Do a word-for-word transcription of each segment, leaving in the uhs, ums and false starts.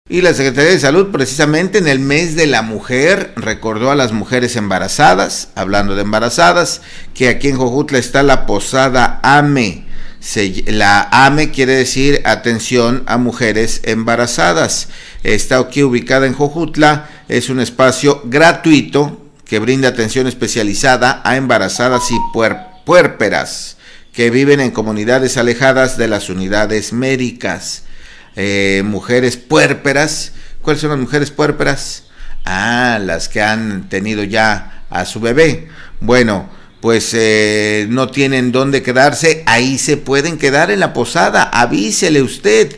Y la Secretaría de Salud, precisamente en el mes de la mujer, recordó a las mujeres embarazadas, hablando de embarazadas, que aquí en Jojutla está la posada A M E. Se, la A M E quiere decir atención a mujeres embarazadas. Está aquí ubicada en Jojutla, es un espacio gratuito que brinda atención especializada a embarazadas y puer, puérperas que viven en comunidades alejadas de las unidades médicas. Eh, mujeres puérperas. ¿Cuáles son las mujeres puérperas? Ah, las que han tenido ya a su bebé. Bueno, pues eh, no tienen dónde quedarse, ahí se pueden quedar en la posada. Avísele usted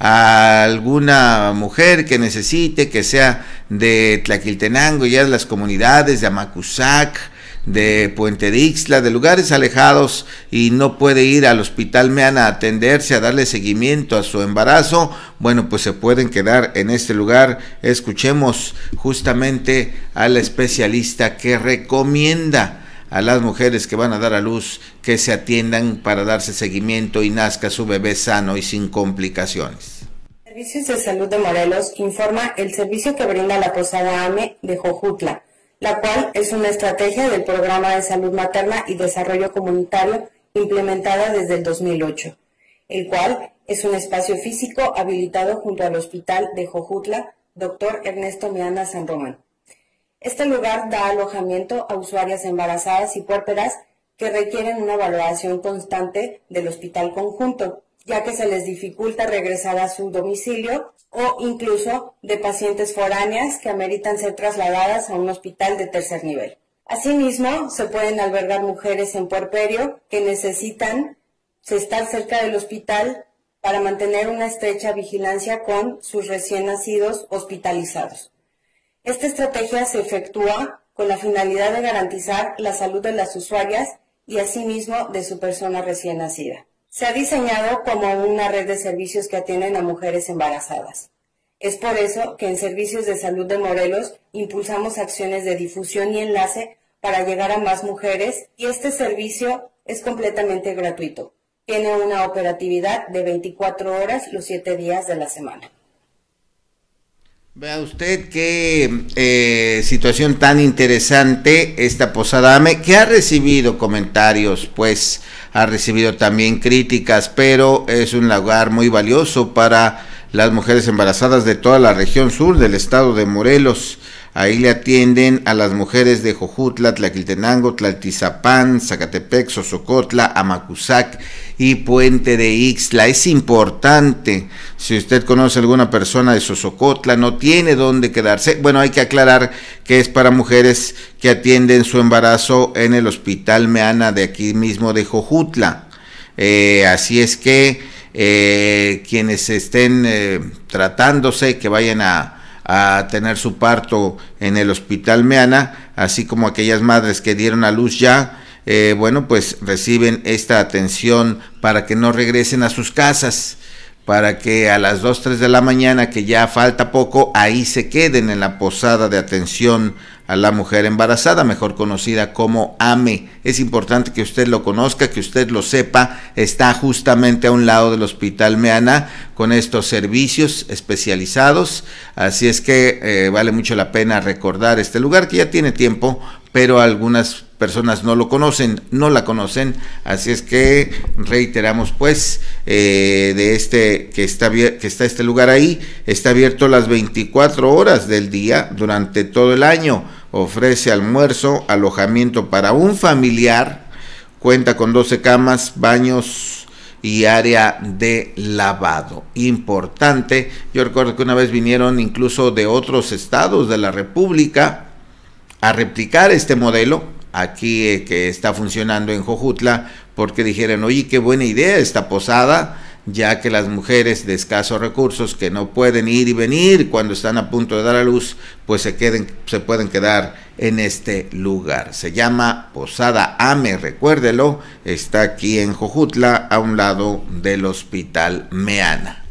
a alguna mujer que necesite, que sea de Tlaquiltenango, ya de las comunidades de Amacuzac, de Puente de Ixtla, de lugares alejados, y no puede ir al Hospital Meana a atenderse, a darle seguimiento a su embarazo. Bueno, pues se pueden quedar en este lugar. Escuchemos justamente a la especialista que recomienda a las mujeres que van a dar a luz que se atiendan para darse seguimiento y nazca su bebé sano y sin complicaciones. Servicios de Salud de Morelos informa el servicio que brinda la posada A M E de Jojutla, la cual es una estrategia del Programa de Salud Materna y Desarrollo Comunitario implementada desde el dos mil ocho, el cual es un espacio físico habilitado junto al Hospital de Jojutla, doctor Ernesto Meana San Román. Este lugar da alojamiento a usuarias embarazadas y puérperas que requieren una valoración constante del hospital conjunto, ya que se les dificulta regresar a su domicilio, o incluso de pacientes foráneas que ameritan ser trasladadas a un hospital de tercer nivel. Asimismo, se pueden albergar mujeres en puerperio que necesitan estar cerca del hospital para mantener una estrecha vigilancia con sus recién nacidos hospitalizados. Esta estrategia se efectúa con la finalidad de garantizar la salud de las usuarias y asimismo de su persona recién nacida. Se ha diseñado como una red de servicios que atienden a mujeres embarazadas. Es por eso que en Servicios de Salud de Morelos impulsamos acciones de difusión y enlace para llegar a más mujeres, y este servicio es completamente gratuito. Tiene una operatividad de veinticuatro horas los siete días de la semana. Vea usted qué eh, situación tan interesante esta posada A M E, que ha recibido comentarios, pues ha recibido también críticas, pero es un lugar muy valioso para las mujeres embarazadas de toda la región sur del estado de Morelos. Ahí le atienden a las mujeres de Jojutla, Tlaquiltenango, Tlaltizapán, Zacatepec, Sosocotla, Amacuzac y Puente de Ixtla. Es importante, si usted conoce a alguna persona de Sosocotla, no tiene dónde quedarse. Bueno, hay que aclarar que es para mujeres que atienden su embarazo en el Hospital Meana de aquí mismo de Jojutla. Eh, así es que eh, quienes estén eh, tratándose, que vayan a a tener su parto en el Hospital Meana, así como aquellas madres que dieron a luz ya, eh, bueno, pues reciben esta atención para que no regresen a sus casas, para que a las dos, tres de la mañana, que ya falta poco, ahí se queden en la posada de atención a la mujer embarazada, mejor conocida como A M E. Es importante que usted lo conozca, que usted lo sepa. Está justamente a un lado del Hospital Meana con estos servicios especializados, así es que eh, vale mucho la pena recordar este lugar que ya tiene tiempo, pero algunas personas no lo conocen, no la conocen, así es que reiteramos pues eh, de este que está que está este lugar ahí, está abierto las veinticuatro horas del día durante todo el año, ofrece almuerzo, alojamiento para un familiar, cuenta con doce camas, baños y área de lavado. Importante, yo recuerdo que una vez vinieron incluso de otros estados de la República a replicar este modelo aquí eh, que está funcionando en Jojutla, porque dijeron, oye, qué buena idea esta posada, ya que las mujeres de escasos recursos que no pueden ir y venir cuando están a punto de dar a luz, pues se queden, se pueden quedar en este lugar. Se llama Posada A M E, recuérdelo, está aquí en Jojutla, a un lado del Hospital Meana.